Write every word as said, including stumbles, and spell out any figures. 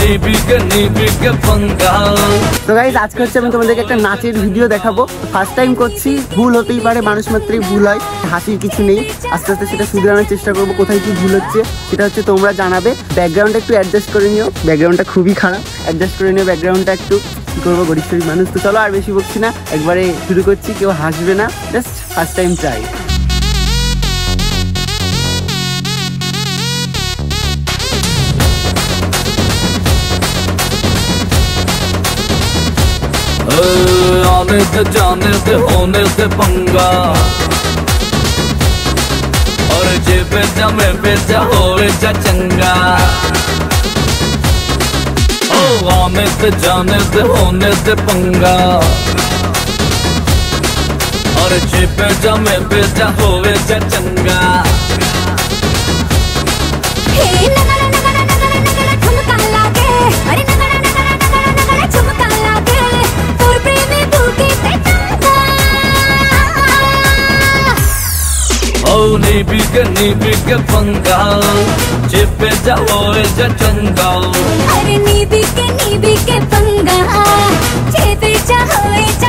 তো গাইস আজকে হচ্ছে আমি তোমাদেরকে একটা নাচের ভিডিও দেখাবো। ফার্স্ট টাইম করছি, ভুল হতেই পারে, মানুষ মাত্রই ভুল হয়, হাসির কিছু নেই। আস্তে আস্তে সেটা শুধরানোর চেষ্টা করবো, কোথায় কি ভুল হচ্ছে সেটা হচ্ছে তোমরা জানাবে। ব্যাকগ্রাউন্ডটা একটু অ্যাডজাস্ট করে নিও, ব্যাকগ্রাউন্ডটা খুবই খারাপ, অ্যাডজাস্ট করে নিও ব্যাকগ্রাউন্ডটা একটু। কি করবো, গরিব শরীর মানুষ তো। চলো আর বেশি বকছি না, একবারে শুরু করছি। কেউ হাসবে না, জাস্ট ফার্স্ট টাইম ট্রাই। आने से जाने से होने से पंगा, और जे बेचा में बेचा होवे जा चंगा। ओ आने से जाने से होने से पंगा, और जे बेचा में बेचा होवे जा चंगा। नीबी के नीबी के पंगा, चिपे जाओ जा चंगा। अरे नीबी के नीबी के पंगा, चिपे जाओ जा